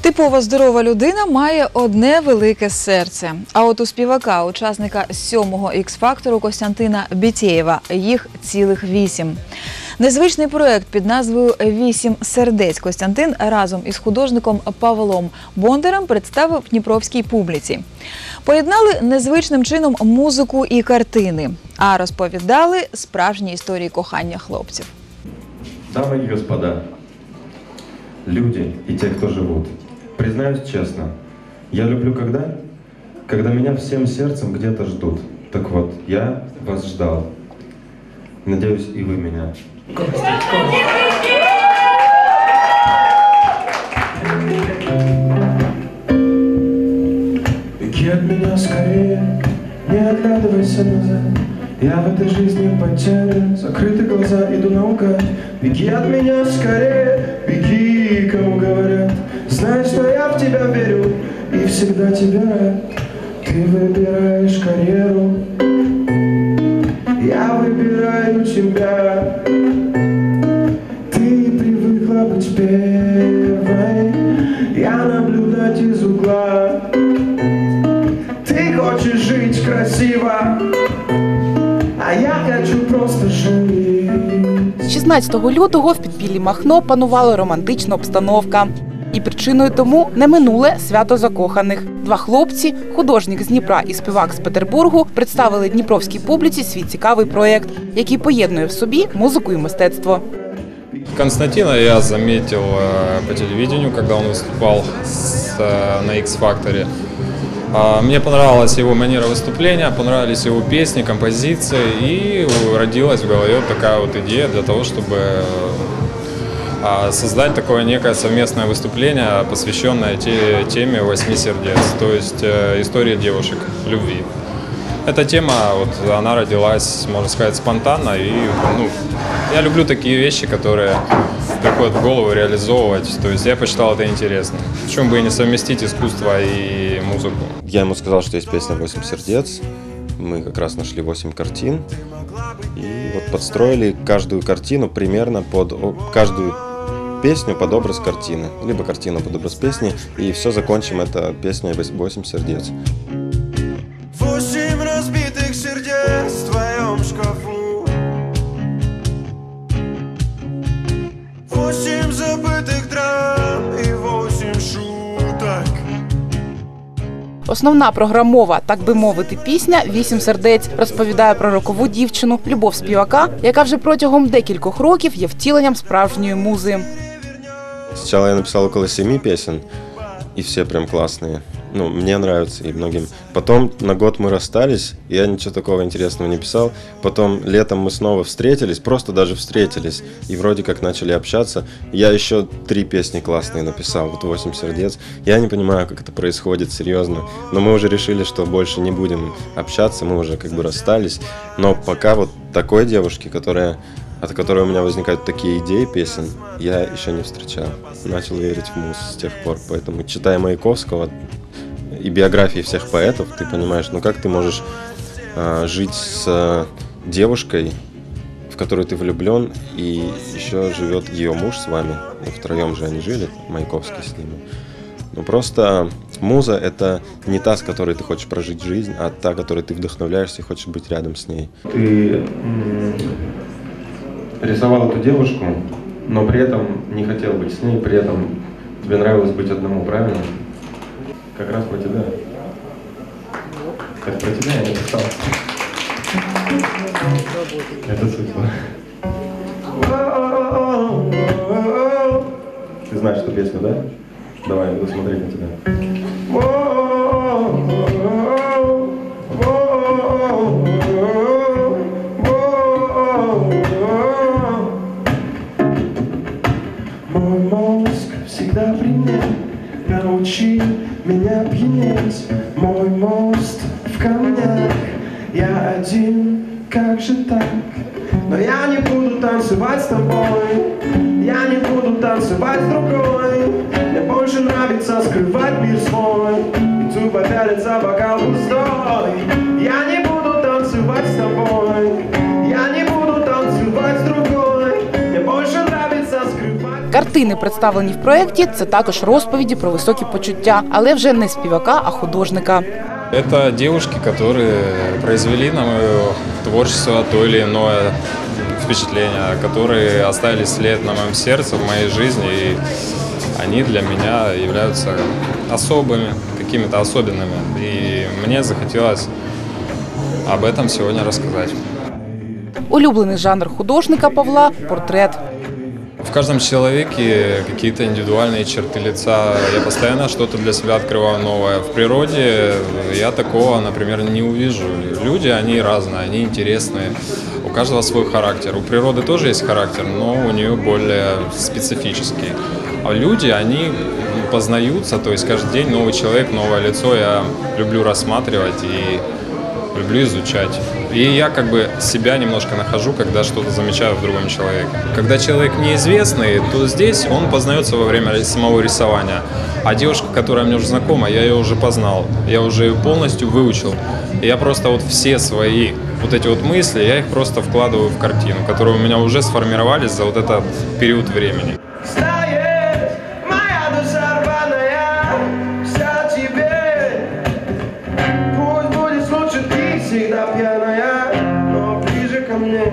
Типова здорова людина має одне велике серце. А от у співака, учасника 7-го Х-фактору Костянтина Бітєєва, їх цілих 8. Незвичний проєкт під назвою «8 сердець» Костянтин разом із художником Павлом Бондарем представив дніпровській публіці. Поєднали незвичним чином музику і картини, а розповідали справжні історії кохання хлопців. Дамы и господа, люди и те, кто живут, признаюсь честно, я люблю когда меня всем сердцем где-то ждут. Так вот, я вас ждал. Надеюсь, и вы меня. Беги от меня скорее, не оглядывайся назад. Я в этой жизни потерян, закрыты глаза, иду наугад. Беги от меня скорее, беги, кому говорят. Знай, что я в тебя верю и всегда тебя рад. Ты выбираешь карьеру, я выбираю тебя. Ты привыкла быть первой, я наблюдать из угла. Ты хочешь жить красиво, а я хочу просто жити. 16 лютого в підпіллі Махно панувала романтична обстановка. І причиною тому не минуле свято закоханих. Два хлопці, художник з Дніпра і співак з Петербургу, представили дніпровській публіці свій цікавий проєкт, який поєднує в собі музику і мистецтво. Константина я заметил по телевидению, когда он выступал на X-Factor. Мне понравилась его манера выступления, понравились его песни, композиции, и родилась в голове вот такая вот идея для того, чтобы создать такое некое совместное выступление, посвященное теме 8 сердец, то есть истории девушек любви. Эта тема, вот, она родилась, можно сказать, спонтанно, и я люблю такие вещи, которые приходят в голову реализовывать, то есть я посчитал это интересно. Почему бы и не совместить искусство и музыку? Я ему сказал, что есть песня «8 сердец». Мы как раз нашли 8 картин и вот подстроили каждую картину примерно под каждую песню под образ картины, либо картину под образ песни, и все закончим это песней «8 сердец». 8 разбитых сердец в твоем шкафу, 8 забытых драм и 8 шуток. Основна програмова, так би мовити, пісня «8 сердець» розповідає про рокову дівчину, любов співака, яка вже протягом декількох років є втіленням справжньої музи. Сначала я написал около 7 песен, и все прям классные. Мне нравятся и многим. Потом на год мы расстались, я ничего такого интересного не писал. Потом летом мы снова встретились, просто даже встретились, и вроде как начали общаться. Я еще 3 песни классные написал, вот 8 сердец. Я не понимаю, как это происходит, серьезно. Но мы уже решили, что больше не будем общаться, мы уже как бы расстались. Но пока вот такой девушки, от которой у меня возникают такие идеи песен, я еще не встречал. Начал верить в музыку с тех пор. Поэтому, читая Маяковского и биографии всех поэтов, ты понимаешь, как ты можешь жить с девушкой, в которую ты влюблен, и еще живет ее муж с вами. Втроем же они жили, Маяковский с ними. Просто муза – это не та, с которой ты хочешь прожить жизнь, а та, которой ты вдохновляешься и хочешь быть рядом с ней. Ты рисовал эту девушку, но при этом не хотел быть с ней, при этом тебе нравилось быть одному, правильно? Как раз про тебя. Так про тебя я написал. Это судьба. Ты знаешь эту песню, да? Давай, я буду смотреть на тебя. Мой мозг всегда при мне, научи меня пьянеть. Мой мост в камнях, я один, как же так? Но я не буду танцевать с тобой, я не буду танцевать с другой. Мне больше нравится скрывать мир свой, и тупо пялиться бокал пустой. Я не буду танцевать с тобой, я не буду танцевать с другой. Мне больше нравится скрывать. Картини, представлені в проєкті, це також розповіді про високі почуття, але вже не співака, а художника. Это девушки, которые произвели на мое творчество то или иное впечатление, которые оставили след на моем сердце, в моей жизни, и они для меня являются особыми, какими-то особенными. И мне захотелось об этом сегодня рассказать. Улюблений жанр художника Павла – портрет. В каждом человеке какие-то индивидуальные черты лица. Я постоянно что-то для себя открываю новое. В природе я такого, например, не увижу. Люди, они разные, они интересные. У каждого свой характер. У природы тоже есть характер, но у нее более специфический. А люди, они познаются, то есть каждый день новый человек, новое лицо. Я люблю рассматривать и люблю изучать. И я как бы себя немножко нахожу, когда что-то замечаю в другом человеке. Когда человек неизвестный, то здесь он познается во время самого рисования. А девушка, которая мне уже знакома, я ее уже познал. Я уже ее полностью выучил. И я просто вот все свои вот эти вот мысли, я их просто вкладываю в картину, которые у меня уже сформировались за вот этот период времени. Всегда пьяная, но ближе ко мне.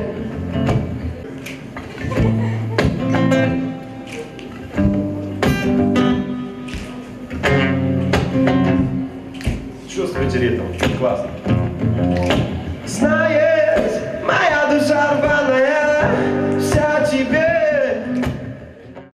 Чувствуете ритм? Классно.